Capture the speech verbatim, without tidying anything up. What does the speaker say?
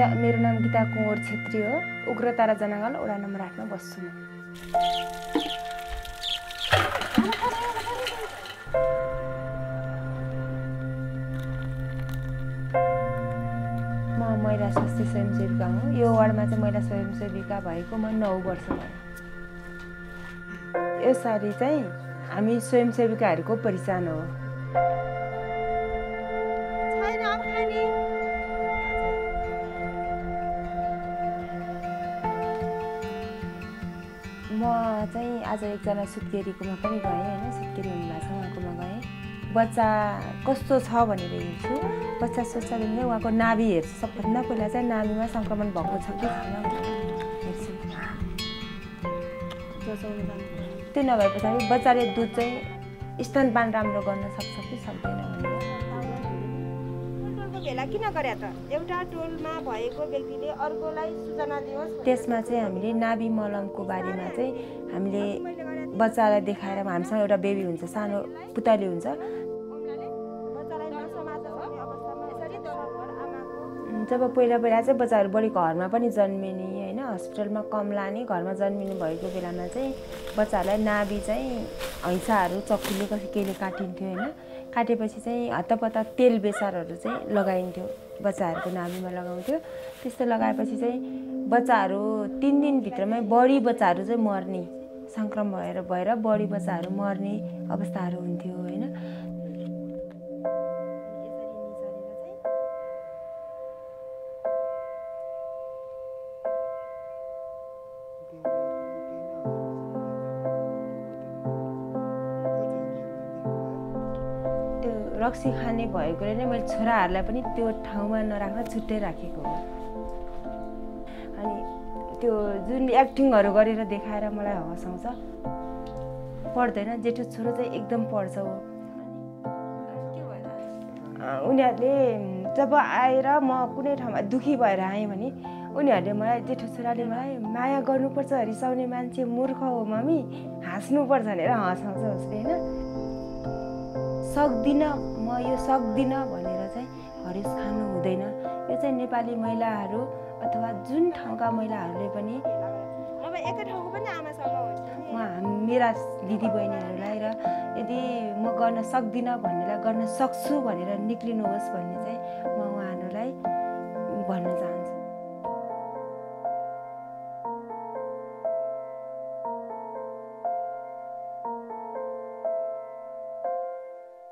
गीता मेरो नाम गीता कुँवर छेत्री हो। उग्रतारा जनागल वडा नम्बर आठमा बस्छु म। म महिला स्वास्थ्य स्वयंसेविका हुँ। यो वार्डमा चाहिँ महिला स्वयंसेविका भएको म नौ वर्ष भयो। यो साडी चाहिँ हामी स्वयंसेविकाहरूको पहिचान हो। म चाहिँ आज एकजना सुत्केरीकोमा पनि गएँ होइन, सुत्केरी हुनुभएको छ उहाँकोमा गएँ। बच्चा कस्तो छ भनेर हेर्छु। बच्चा सोच्छ भने उहाँको नाभि हेर्छु। सबभन्दा पहिला चाहिँ नाभिमा सङ्क्रमण भएको छ कि छैन भनेर हेर्छु। त्यो नभए पछाडि बच्चाले दुध चाहिँ स्तनपान राम्रो गर्न सक्छ कि सक्दैन भनेर। भेला किन गरे त? एउटा टोलमा भएको व्यक्तिले अर्कोलाई सूचना दियोस्। त्यसमा चाहिँ हामीले नाभि मलमको बारेमा चाहिँ हामीले बच्चालाई देखाएर हामीसँग एउटा बेबी हुन्छ, सानो पुतली हुन्छ। जब पहिला पहिला चाहिँ बच्चाहरू बढी घरमा पनि जन्मिने होइन, हस्पिटलमा कम लाने, घरमा जन्मिनु भएको बेलामा चाहिँ बच्चाहरूलाई नाभि चाहिँ हैँचाहरू चक्कुले कसै केले काटिन्थ्यो होइन। काटेपछि चाहिँ हत्तपत्त तेल बेसारहरू चाहिँ लगाइन्थ्यो, बच्चाहरूको नाभिमा लगाउँथ्यो। त्यस्तो लगाएपछि चाहिँ बच्चाहरू तिन दिनभित्रमै बढी बच्चाहरू चाहिँ मर्ने, सङ्क्रमण भएर भएर बढी बच्चाहरू मर्ने अवस्थाहरू हुन्थ्यो होइन। रक्सी खाने भएकोले नै मैले छोराहरूलाई पनि त्यो ठाउँमा नराख्न छुट्टै राखेको हो। अनि त्यो जुन एक्टिङहरू गरेर देखाएर मलाई हँसाउँछ। पढ्दैन, जेठो छोरो चाहिँ एकदम पढ्छ हो। उनीहरूले जब आएर म कुनै ठाउँमा दुखी भएर आएँ भने उनीहरूले मलाई, जेठो छोराले मलाई माया गर्नुपर्छ, रिसाउने मान्छे मूर्ख हो मम्मी, हाँस्नुपर्छ भनेर हँसाउँछ उसले होइन। सक्दिनँ म यो सक्दिनँ भनेर चाहिँ हरेस खानु हुँदैन। यो चाहिँ नेपाली महिलाहरू अथवा जुन ठाउँका महिलाहरूले पनि म मेरा दिदीबहिनीहरूलाई र यदि म गर्न सक्दिनँ भन्नेलाई गर्न सक्छु भनेर निक्लिनुहोस् भन्ने चाहिँ म उहाँहरूलाई भन्न चाहन्छु।